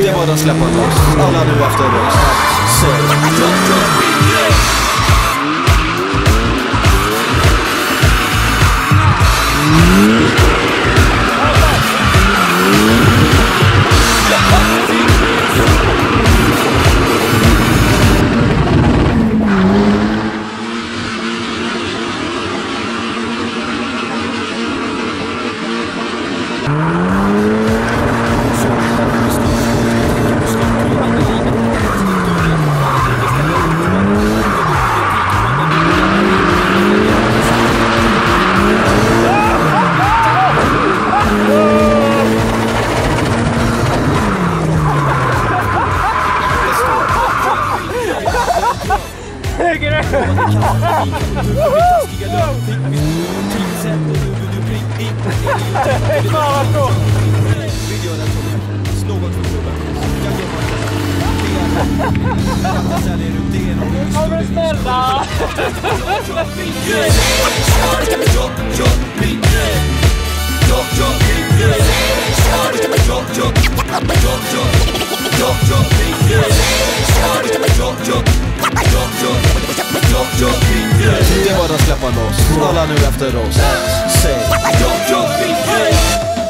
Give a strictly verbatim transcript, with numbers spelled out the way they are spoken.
Det var att släppa loss. Alla nu efter oss. Säg Det var att släppa loss. Alla nu efter oss. Säg